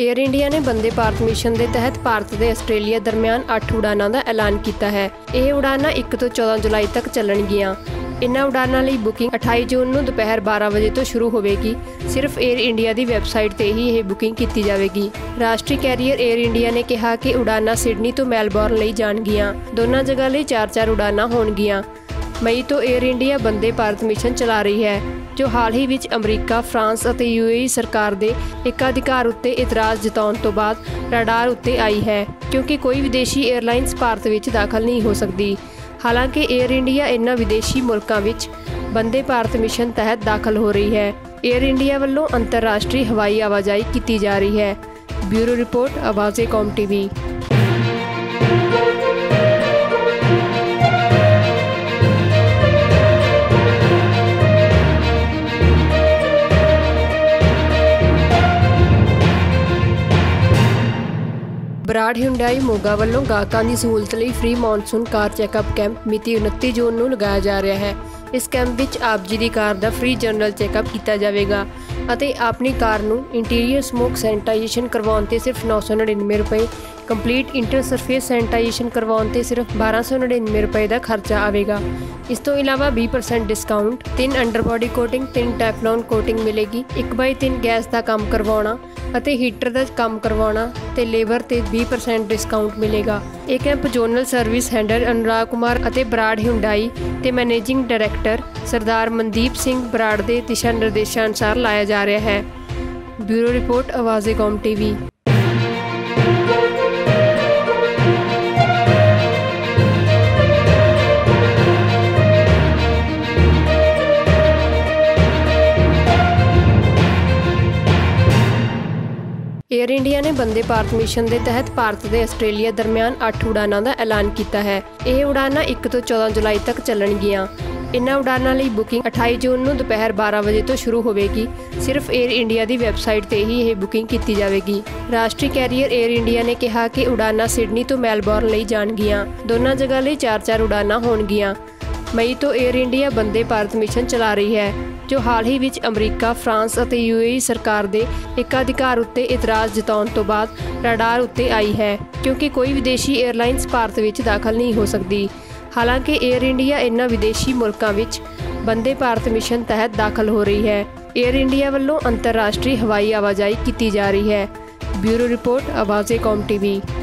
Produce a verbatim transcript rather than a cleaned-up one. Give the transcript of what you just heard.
Air India ने वंदे Bharat mission के तहत भारत के आस्ट्रेलिया दरमियान अठ उड़ानों का ऐलान किया है। ये उड़ाना एक तो चौदह जुलाई तक चलणगियां। इन्हां उड़ानों लई बुकिंग अठाई जून को दोपहर बारह बजे तो शुरू होगी। सिर्फ एयर इंडिया की वैबसाइट से ही यह बुकिंग की जाएगी। राष्ट्रीय कैरीयर एयर इंडिया ने कहा कि उड़ाना सिडनी तो मैलबॉर्न लई जाणगियां। दोनों जगह लई चार चार उड़ाना होणगियां। मई तो Air India Vande Bharat mission चला रही है, जो हाल ही विच अमरीका, फ्रांस और यूएई सरकार के एकाधिकार उत्ते इतराज़ जताउण तो बाद रडार उत्ते आई है, क्योंकि कोई विदेशी एयरलाइनस भारत विच दाखिल नहीं हो सकती। हालांकि एयर इंडिया इन्हां विदेशी मुल्कां विच वंदे भारत मिशन तहत दाखिल हो रही है। एयर इंडिया वालों अंतरराष्ट्रीय हवाई आवाजाही की जा रही है। ब्यूरो रिपोर्ट, आवाज़े कौम टीवी। बराड़ हुंडई मोगा वालों गाहकों की सहूलत लिए free monsoon car checkup camp मिति उनतीस जून को लगाया जा रहा है। इस कैंप में आप जी की कार का फ्री जनरल चैकअप किया जाएगा और अपनी कार को इंटीरियर स्मोक सैनिटाइजेशन करवाने से सिर्फ नौ सौ नड़िनवे रुपये, कंप्लीट इंटर सरफेस सैनिटाइजेशन करवाने से सिर्फ बारह सौ नड़िनवे रुपये का खर्चा आएगा। इस तो इलावा बीस परसेंट डिस्काउंट, तीन अंडरबॉडी कोटिंग, तीन टैफलॉन कोटिंग मिलेगी। एक बाई तीन गैस का काम करवाना ਅਤੇ ਹੀਟਰ ਦਾ ਕੰਮ ਕਰਵਾਉਣਾ ਤੇ ਲੇਬਰ ਤੇ बीस परसेंट ਡਿਸਕਾਊਂਟ ਮਿਲੇਗਾ। ਇਹ camp zonal service handle Anurag Kumar ਅਤੇ ਬਰਾੜ ਹੁੰਡਾਈ ਤੇ ਮੈਨੇਜਿੰਗ ਡਾਇਰੈਕਟਰ ਸਰਦਾਰ ਮਨਦੀਪ ਸਿੰਘ ਬਰਾੜ ਦੇ ਦਿਸ਼ਾ ਨਿਰਦੇਸ਼ਾਂ ਅਨੁਸਾਰ ਲਾਇਆ ਜਾ ਰਿਹਾ ਹੈ। ਬਿਊਰੋ ਰਿਪੋਰਟ, ਆਵਾਜ਼ੇ ਕੌਮ ਟੀਵੀ। एयर इंडिया ने वंदे भारत मिशन के तहत भारत के आस्ट्रेलिया दरमियान अठ उड़ानों का ऐलान किया है। ये उड़ाना एक तो चौदह जुलाई तक चलणगियां। इन्हां उड़ानों लई बुकिंग अठाई जून को दोपहर बारह बजे तो शुरू होगी। सिर्फ एयर इंडिया की वैबसाइट से ही यह बुकिंग की जाएगी। राष्ट्रीय कैरीयर एयर इंडिया ने कहा कि उड़ाना सिडनी तो मैलबॉर्न लई जाणगियां। दोनों जगह लई चार चार उड़ाना होणगियां। मई तो Air India Vande Bharat mission चला रही है, जो हाल ही विच अमरीका, फ्रांस और यूएई सरकार के एकाधिकार उत्ते इतराज़ जताउण तो बाद रडार उत्ते आई है, क्योंकि कोई विदेशी एयरलाइनस भारत विच दाखिल नहीं हो सकती। हालांकि एयर इंडिया इन्हां विदेशी मुल्कां विच वंदे भारत मिशन तहत दाखिल हो रही है। एयर इंडिया वालों अंतरराष्ट्रीय हवाई आवाजाही की जा रही है। ब्यूरो रिपोर्ट, आवाज़े कौम टीवी।